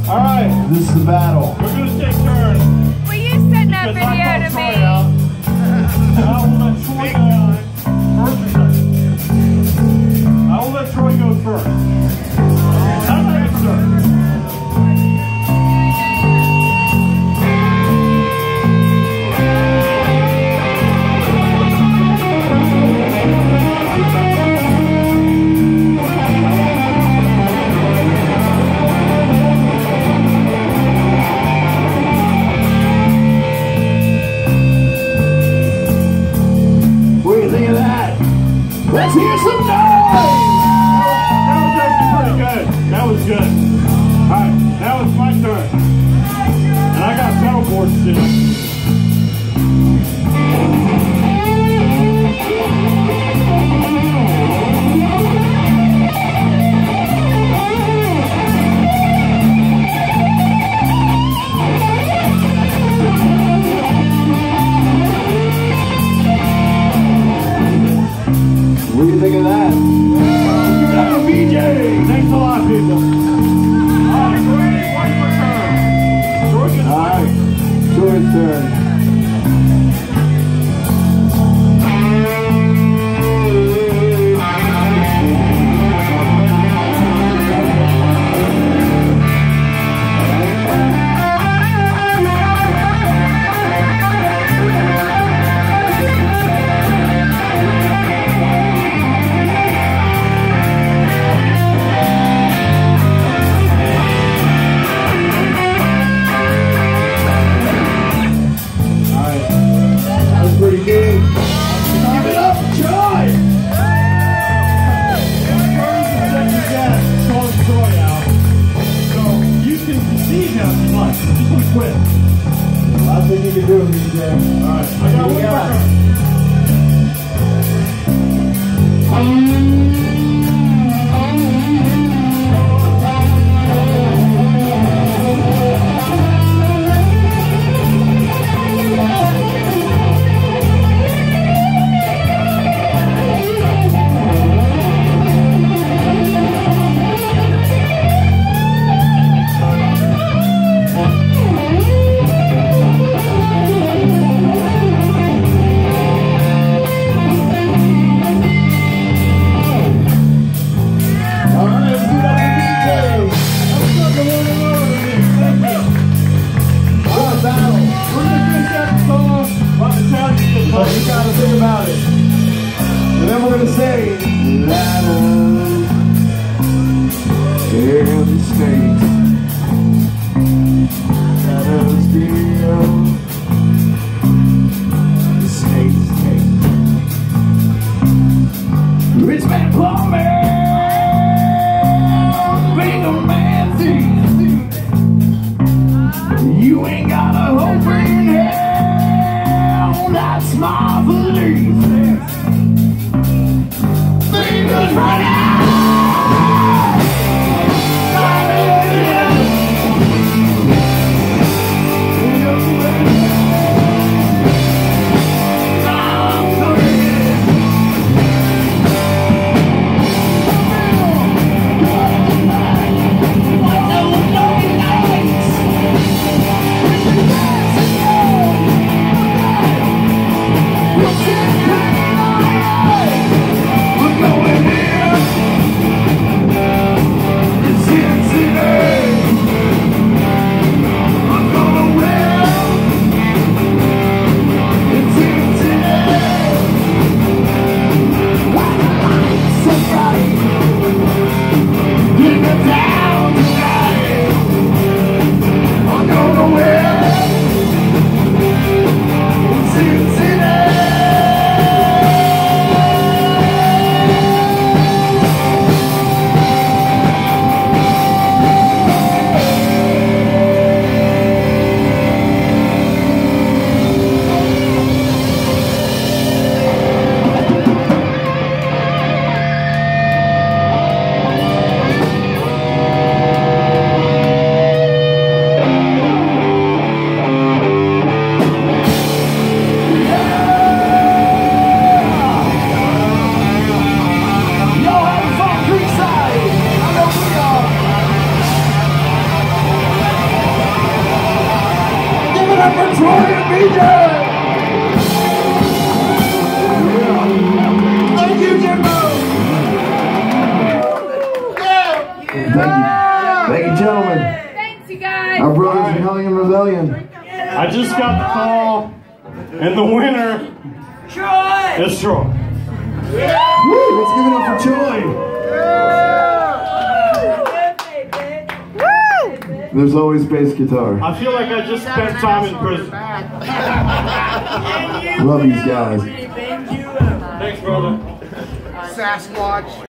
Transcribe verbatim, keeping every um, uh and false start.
All right. This is the battle. We're going to take turns. Will you send that video to me? I will let Troy go first or second. I will let Troy go first. I'm ready to start. Let's hear some noise! That was actually pretty good. That was good. Alright, now it's my turn. And I got pedal boards still. What do you think of that? That was V J! Thanks a lot, people. Alright, Brady, what's your turn? George's Alright, George's turn. Pretty good. Give it up, Troy! calling Troy out. So you can see him if you like. Just want to quit. I think you can do it, V J. Alright, I got one more Thank you, Jimbo! Thank you. Thank you, gentlemen. Thanks, you guys. Our brothers in Hellion Rebellion. I just got the call, and the winner is Troy. Woo! Let's give it up for Troy. There's always bass guitar. I feel like I just spent time in prison. Love these guys. Thanks, brother. Sasquatch.